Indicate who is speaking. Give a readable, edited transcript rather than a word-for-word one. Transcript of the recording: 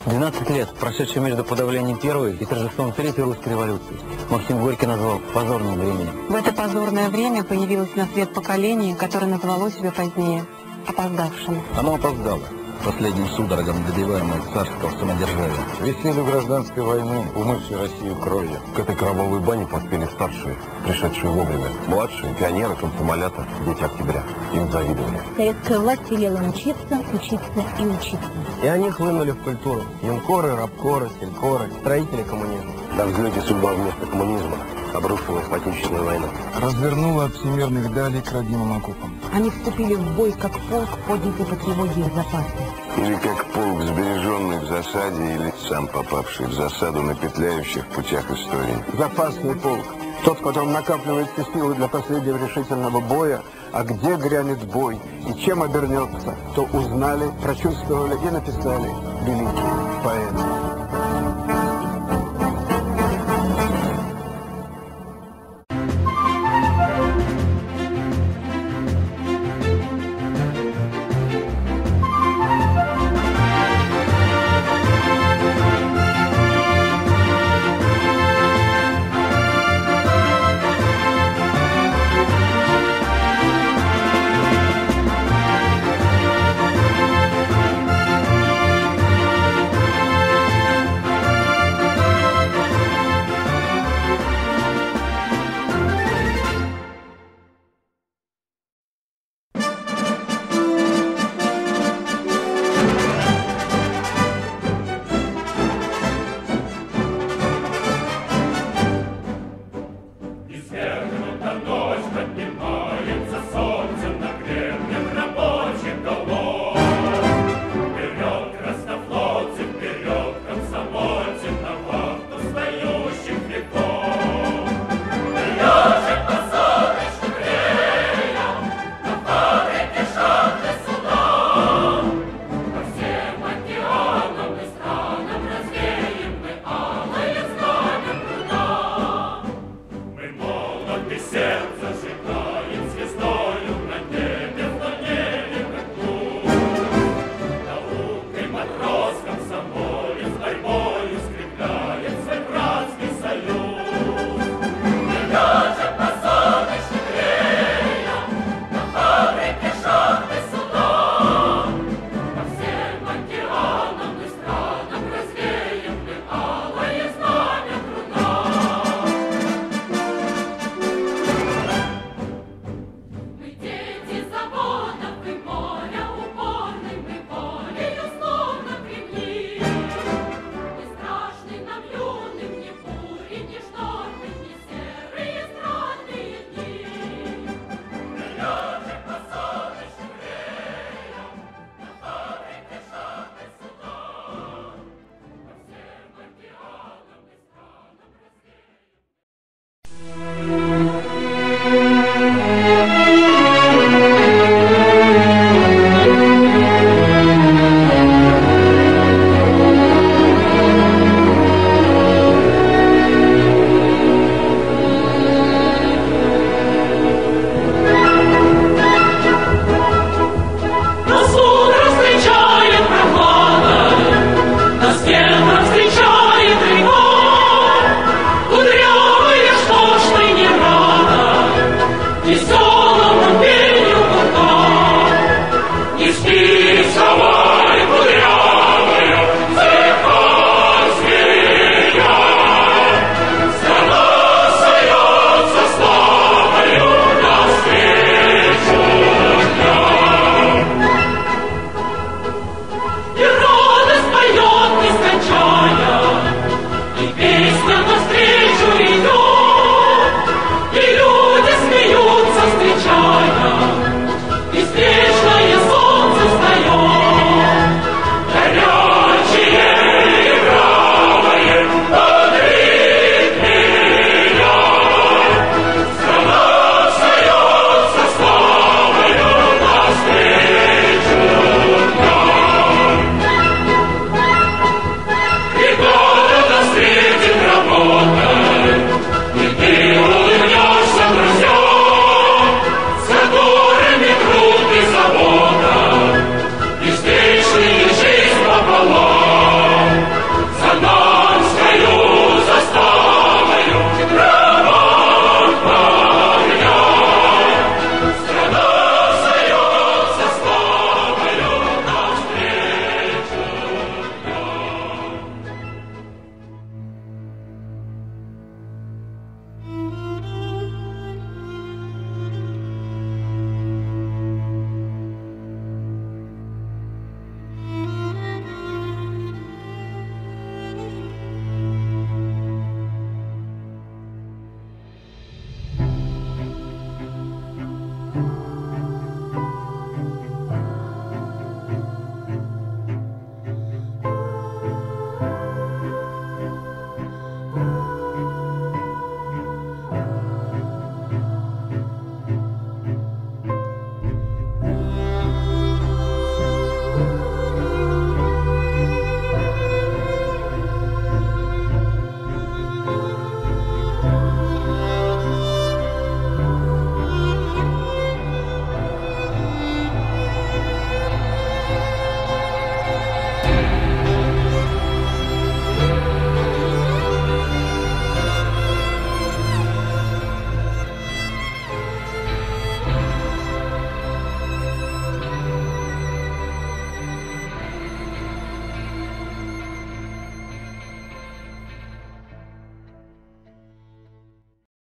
Speaker 1: 12 лет, прошедшие между подавлением первой и торжеством третьей русской революции, Максим Горький назвал позорным временем.
Speaker 2: В это позорное время появилось на свет поколение, которое назвало себя позднее опоздавшим.
Speaker 1: Оно опоздало. Последним судорогам добиваемое царского самодержавия.
Speaker 3: Веселью гражданской войны, умывшей Россию кровью. К этой кровавой бане поспели старшие, пришедшие вовремя. Младшие, пионеры, комсомолята, дети октября. Им завидовали.
Speaker 4: Советская власть велела учиться, учиться и учиться.
Speaker 5: И они хлынули в культуру. Юнкоры, рабкоры, селькоры, строители коммунизма.
Speaker 3: На взлете судьба вместо коммунизма обрушилась Отечественная война.
Speaker 6: Развернула от всемирных далей к родимым окопам.
Speaker 4: Они вступили в бой как полк, поднятый по тревоге из запаса.
Speaker 7: Или как полк, сбереженный в засаде, или сам попавший в засаду на петляющих путях истории.
Speaker 5: Запасный полк. Тот, в котором накапливаются силы для последнего решительного боя, а где грянет бой и чем обернется, то узнали, прочувствовали и написали великие поэты.